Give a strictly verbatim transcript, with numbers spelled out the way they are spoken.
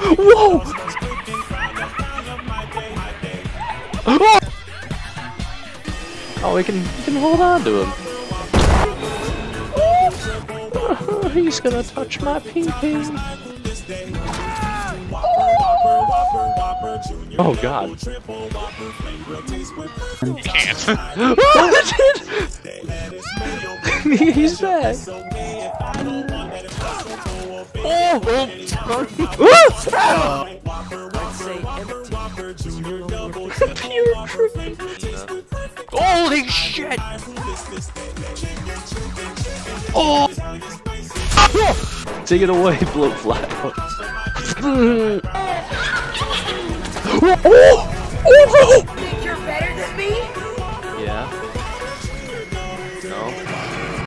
Whoa! Oh! Oh, we can, we can hold on to him. Oh, he's gonna touch my pee-pee. Oh God! You can't. Oh, it did! He's back. Oh! Oh! Pure trick. Holy shit! Oh! Take it away, blow flat. Oh! Oh! Oh!